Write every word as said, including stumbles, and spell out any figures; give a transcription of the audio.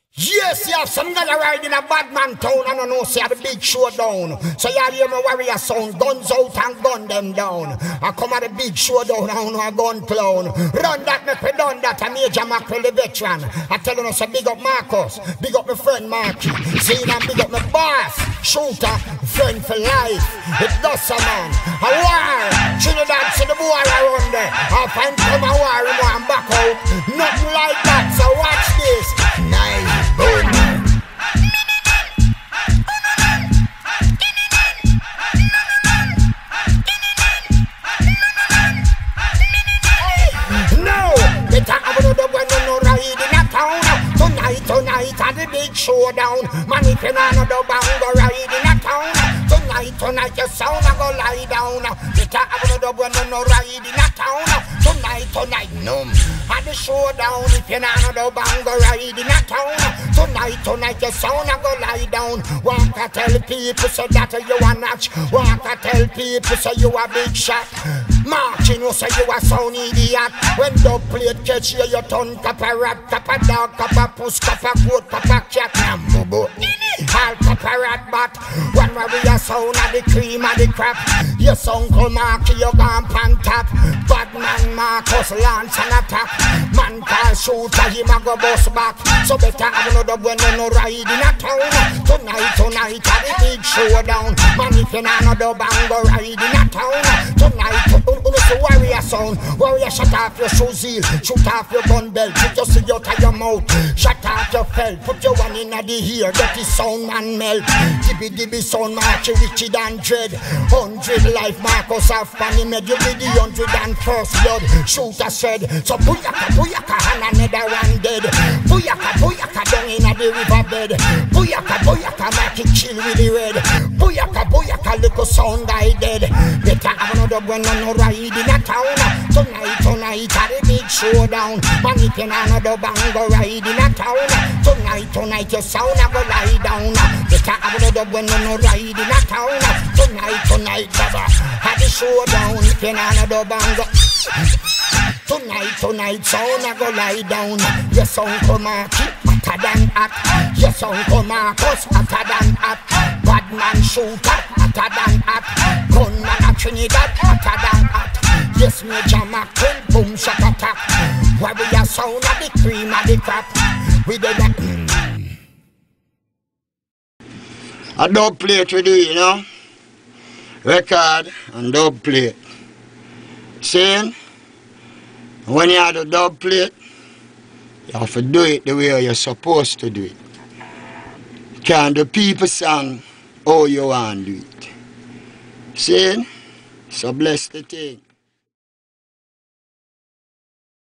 Yes, you have some guy riding a bad man town and I know see the big showdown. So you hear me warrior sound, guns out and gun them down. I come at the big showdown, I don't know a gun clown. Run that, make me done that, a Major Mackerel the veteran. I tell you, so big up Marcus, big up my friend Marky. See and big up my boss, shooter, friend for life. It does a man, a war. Trinidad see the boy around there. I'll find come a war, him and back out. Nothing like that, so watch this. Nice. Boom. No, better have another one no ride in a town. Tonight, tonight, at the big showdown. Man, if you know another bang, go ride in a town. Tonight, tonight, your sound a go lie down. Better have another one no ride in a town. Tonight, tonight, no. At the showdown, if you know another bang, go ride in a town. Tonight, tonight, your sound a go lie down. Walk a tell people so that you a notch. Walk a tell people so you a big shot. Marching you say you a sound idiot. When the plate catch you, you turn cap a rat, cap a dog, cap a puss, cap a goat, cap a cat. Nambubu. All cap a rat bat. One where we a sound of the cream of the crap. Your uncle Marky, you gone pan top. Bad man Marcus launch and attack. Man call shooter, him a go bust back. So better have another when you no ride in a town. Tonight, tonight, at the big showdown. Man, if you know another bang, go ride in a town. Tonight, it's a warrior sound. Warrior, shut off your shoe seal. Shoot off your gun belt. Put your cigarette out your mouth. Shut off your felt. Put your one in the ear. Dirty sound man melt. Dibby dibby sound march. Richard and Dread. Hundred life Marcus of Fanny made. You be the hundred and first blood. Shooter said. So booyaka, booyaka, and another one dead. Booyaka, booyaka, down in the riverbed. Booyaka, booyaka, make it chill with the red. Booyaka, booyaka, little sound I dead. Better have another one no ride in a town. Tonight, tonight, at the big showdown. Man, if you know another bang, go ride in a town. Tonight, tonight, your sound a go lie down. Better have another one no ride in a town. Tonight, tonight, baba, at the showdown. If you know another bang, go. Tonight, tonight, sound a go lie down. Your sound come Marky, hotter than hot. Your sound come Marcus, hotter than hot. Bad man shooter, hotter than hot. Gunman a Trinidad, hotter than hot. Yes, Major Mackerel, boom shot attack. Where we a sound of the cream of the crap. We did that. Mm. A dub plate we do, you know. Record and dub plate. Saying, when you have the dub plate, you have to do it the way you're supposed to do it. You can't do people song how you want to do it. See? So bless the thing.